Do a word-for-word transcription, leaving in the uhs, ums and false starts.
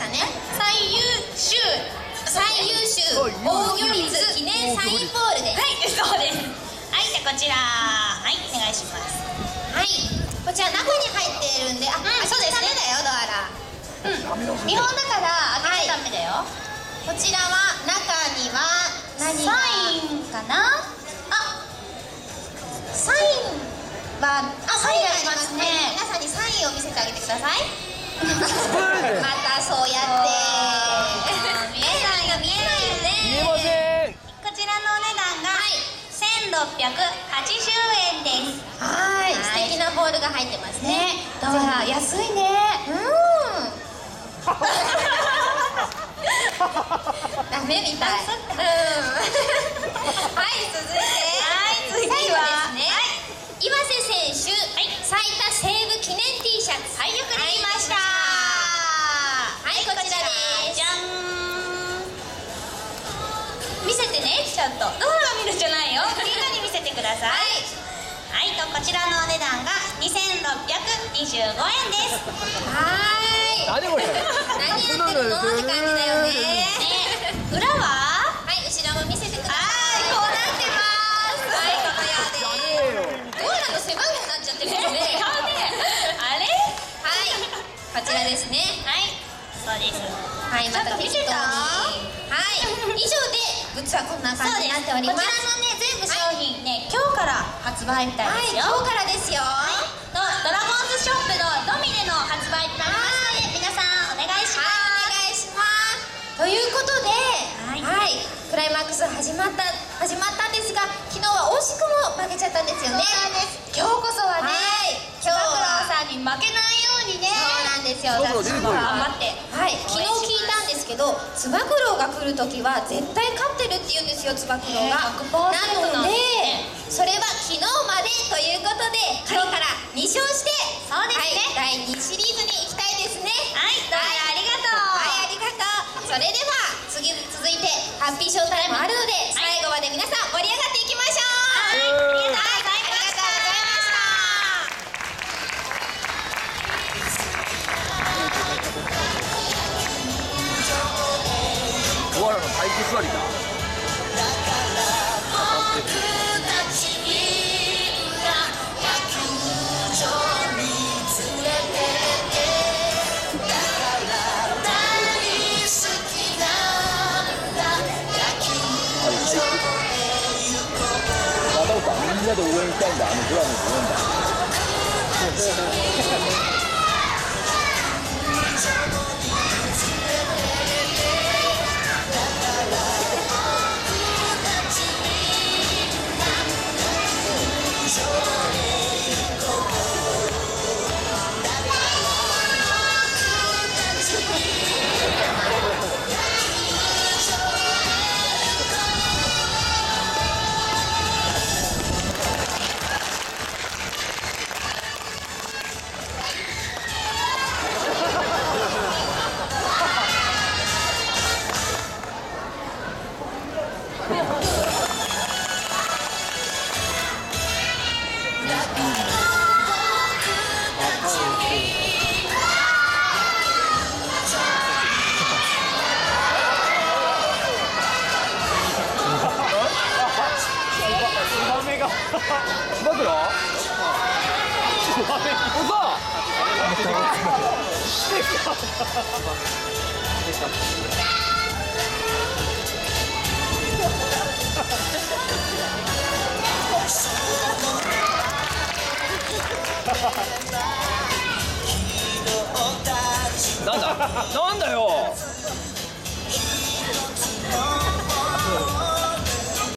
したね。最優秀最優秀防御率記念サインボールです。 はい、そうです。はい、じゃあこちら、はい、お願いします。 はい、こちら中に入っているんで、あ、 うん、そうですね。 だよ、ドアラ。 うん、見本だから開けちゃダメだよ。 こちらは中には何がサインかな。 あ、サインは、あ、サインがありますね。皆さんにサインを見せてあげてください。またそうやって見えないが見えないよね。 見えません。 こちらのお値段がせんろっぴゃくはちじゅうえんです。 はい、素敵なボールが入ってますね。どうや、安いね。うん。ダメみたい。うん。はい、続いて。 はい、次は最後ですね。岩瀬選手、最多セーブ記念 T シャツ。 はい、よくできました。 はい、こちらです。 じゃん。見せてね、ちゃんと。ドアが見るんじゃないよ。みんなに見せてください。はい、とこちらのお値段がにせんろっぴゃくにじゅうごえんです。 はーい。 何これ。 何やってるのって感じだよね。 ね、裏は？ はい、後ろも見せてください。 はい、こうなってます。 はい、このようです。ドアラの背番号になっちゃってるんですね。 あれ？ はい、こちらですね。 はい、そうです。 はい、また適当に。はい、以上でグッズはこんな感じになっております。 こちらのね、全部商品ね、今日から発売みたいですよ。 はい、今日からですよ。 とドラゴンズショップのドミでの発売になりますので、皆さんお願いします。 はい、お願いします。ということで、はい、クライマックス始まった始まったんですが、昨日は惜しくも負けちゃったんですよね。今日こそはね、今日はさんに負けないようにね。 そうなんですよ。 頑張って。 はい、昨日聞いたんですけど、つば九郎が来るときは絶対勝ってるって言うんですよ、つば九郎が。なので、それは昨日までということで、今日からに勝して、 そうですね。 だいにシリーズに行きたいですね。 はい、どうもありがとう。 はい、ありがとう。それでは次続いてハッピーショータイムあるので、最後まで皆さん盛り上がっていきましょう。 はい、ありがとうございました。 ドアラの体育座りだ。みんなで応援したいんだ、あのドラマの応援だ。つば九郎？なんだなんだよ。